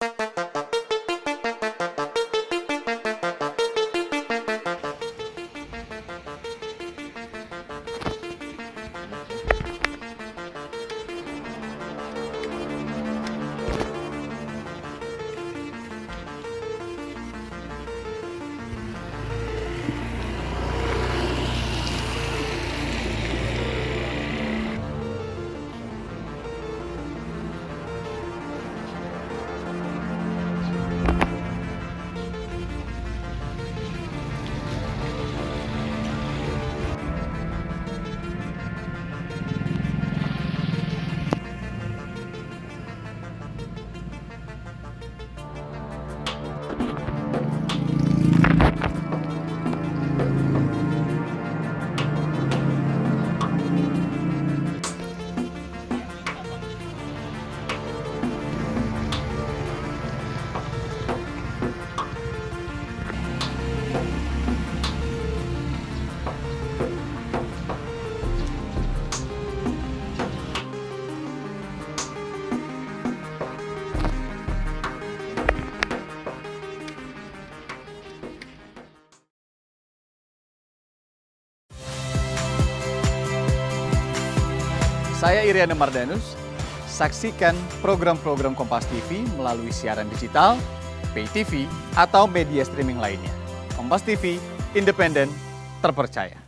Saya Iriana Mardanus. Saksikan program-program Kompas TV melalui siaran digital, pay TV, atau media streaming lainnya. Kompas TV, independen, terpercaya.